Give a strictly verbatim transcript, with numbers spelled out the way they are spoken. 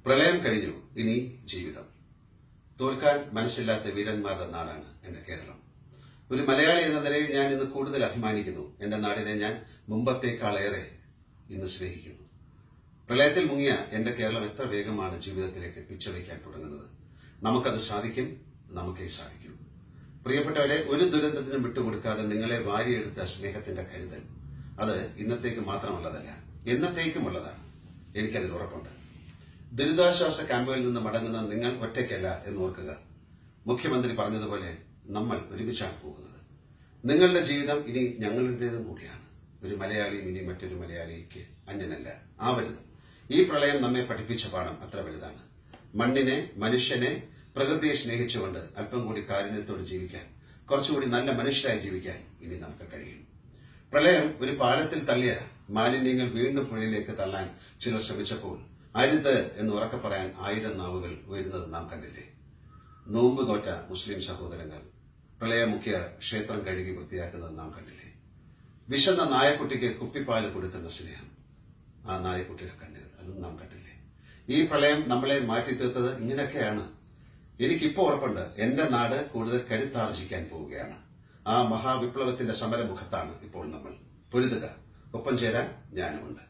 പ്രളയം കഴിഞ്ഞു, ഇനി ജീവിതം. തോൽക്കാൻ മനസ്സില്ലാത്ത വീരന്മാരുടെ നാടാണ് എന്റെ കേരളം. ഒരു മലയാളി എന്ന നിലയിൽ ഞാൻ ഇന്ന് കൂടുതൽ അഭിമാനിക്കുന്നു. എന്റെ നാടിനെ ഞാൻ മുമ്പത്തേക്കാളേറെ ഇന്ന് സ്നേഹിക്കുന്നു. പ്രളയത്തിൽ മുങ്ങിയ എന്റെ കേരളം എത്ര വേഗമാണ് ജീവിതത്തിലേക്ക് പിച്ചവയ്ക്കാൻ തുടങ്ങുന്നത്. നമുക്കത് സാധിക്കും, നമുക്കേ സാധിക്കൂ. പ്രിയപ്പെട്ടവരെ, ഒരു ദുരന്തത്തിനും വിട്ടുകൊടുക്കാതെ നിങ്ങളെ വാരിയെടുത്ത സ്നേഹത്തിന്റെ കരുതൽ അത് ഇന്നത്തേക്ക് മാത്രമുള്ളതല്ല, എന്നത്തേക്കുമുള്ളതാണ്. എനിക്കതിൽ ഉറപ്പുണ്ട്. ദുരിതാശ്വാസ ക്യാമ്പുകളിൽ നിന്ന് മടങ്ങുന്ന നിങ്ങൾ ഒറ്റയ്ക്കല്ല എന്നോർക്കുക. മുഖ്യമന്ത്രി പറഞ്ഞതുപോലെ നമ്മൾ ഒരുമിച്ചാണ് പോകുന്നത്. നിങ്ങളുടെ ജീവിതം ഇനി ഞങ്ങളുടേതും കൂടിയാണ്. ഒരു മലയാളിയും ഇനി മറ്റൊരു മലയാളിക്ക് അന്യനല്ല, ആവരുത്. ഈ പ്രളയം നമ്മെ പഠിപ്പിച്ച പാഠം അത്ര വലുതാണ്. മണ്ണിനെ, മനുഷ്യനെ, പ്രകൃതിയെ സ്നേഹിച്ചുകൊണ്ട് അല്പം കൂടി കാരുണ്യത്തോട് ജീവിക്കാൻ, കുറച്ചുകൂടി നല്ല മനുഷ്യരായി ജീവിക്കാൻ ഇനി നമുക്ക് കഴിയും. പ്രളയം ഒരു പാലത്തിൽ തള്ളിയ മാലിന്യങ്ങൾ വീണ്ടും പുഴയിലേക്ക് തള്ളാൻ ചിലർ ശ്രമിച്ചപ്പോൾ അരുത് എന്ന് ഉറക്കെ പറയാൻ ആയിരം നാവുകൾ ഉയരുന്നത് നാം കണ്ടില്ലേ? നോമ്പ് നോറ്റ മുസ്ലിം സഹോദരങ്ങൾ പ്രളയമുഖ്യ ക്ഷേത്രം കഴുകി വൃത്തിയാക്കുന്നത് നാം കണ്ടില്ലേ? വിശന്ന നായക്കുട്ടിക്ക് കുപ്പിപ്പാല് കൊടുക്കുന്ന സ്നേഹം, ആ നായക്കുട്ടിയുടെ കണ്ണീർ, അതും നാം കണ്ടില്ലേ? ഈ പ്രളയം നമ്മളെ മാറ്റി തീർത്തത് ഇങ്ങനെയൊക്കെയാണ്. എനിക്കിപ്പോ ഉറപ്പുണ്ട്, എന്റെ നാട് കൂടുതൽ കരുത്താർജിക്കാൻ പോവുകയാണ്. ആ മഹാവിപ്ലവത്തിന്റെ സമരമുഖത്താണ് ഇപ്പോൾ നമ്മൾ. പൊരുതുക, ഒപ്പം ചേരാൻ ഞാനുമുണ്ട്.